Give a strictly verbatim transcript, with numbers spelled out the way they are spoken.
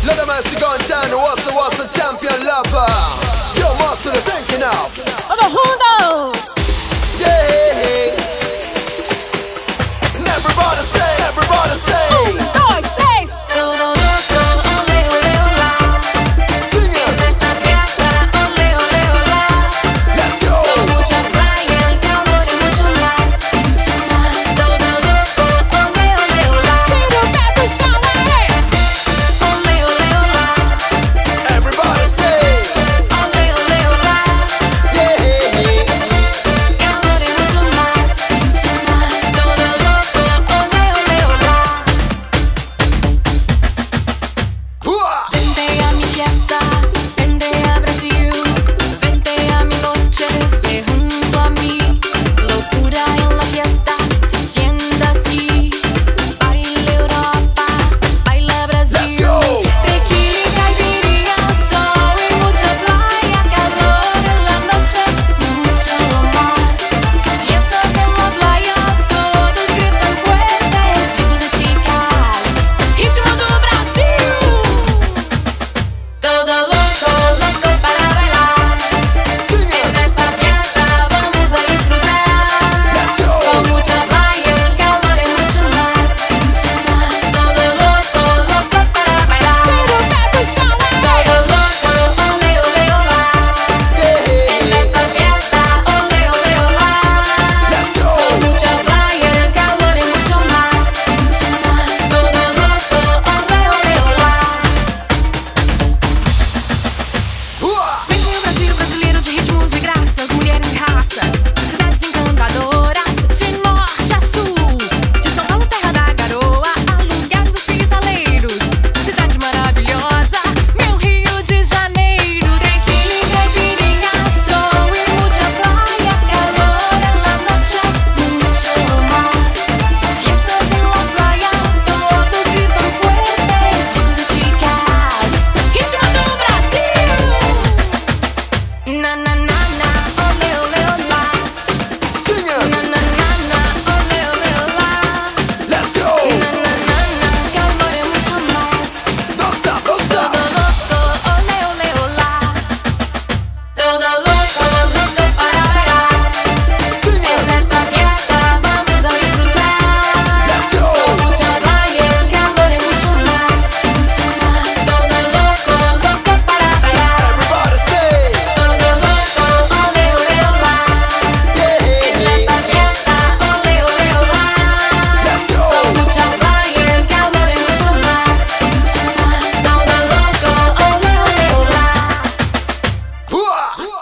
Let the mercy going down. What's the what's the champion lover? Yo, master the thinking of. Oh, the Hondos. Yeah. And everybody say, everybody say. Un, dos, tres. Todo loco, ole, ole, ola. Sing it. En esta fiesta, ole, ole, ola. Let's go. Son mucha playa, el calor y mucho más, mucho más. Todo loco, ole, ole, ola. Tiro o pé pro chão, aê. Ole, ole, ola. Everybody say. Ole, ole, ola. Yeah. Calor y mucho más, mucho más. Todo loco, ole, ole, ola. Hua. Vente a mi fiesta, vente a Brasil, vente a mi noche, ve junto a mí. Locura en la fiesta, se siente así. Baila Europa, baila Brasil. Let's go. Tequila y caipirinha, sol y mucha playa, calor en la noche, mucho más. Fiestas en la playa, todos gritan fuerte, chicos y chicas, ritmo do Brasil. Todo loco, loco para bailar. Sing En it. esta fiesta vamos a disfrutar. Let's go. Son mucha playa, el calor y mucho más, mucho más. Todo loco, loco para bailar. Tiro o pé pro chão, aê. Todo loco, ole, ole, ola. En Yeah. esta fiesta, ole, ole, ola. Let's go. Son mucha playa, el calor y mucho más, mucho más. Todo loco, ole, ole, ola. Hua. Vem com o Brasil brasileiro de ritmos e graças, mulheres e raças, cidades encantadoras, de norte a sul, de São Paulo, terra da garoa, a lugares hospitaleiros, cidade maravilhosa, meu Rio de Janeiro. Tequila y caipirinha, sol y mucha playa, calor en la noche, mucho más. Fiestas en la playa, todos gritan fuerte, chicos y chicas, ritmo do Brasil. Na na na na, ole ole ola. Sing Na it. na na na, ole ole ola. Let's go. Na na na na, calor y mucho más. Don't stop, don't stop. Todo loco, ole ole ola. Todo loco, loco para bailar. Sing En it. esta fiesta vamos a disfrutar. Let's go. Son mucha playa, el calor y mucho más, mucho más. Todo loco, loco para bailar. Everybody say. Todo loco, ole ole ola. En Yeah. esta fiesta, ole ole ola. Let's go. Son mucha playa, el calor y mucho más, mucho más. Todo loco, ole ole ola. Hua.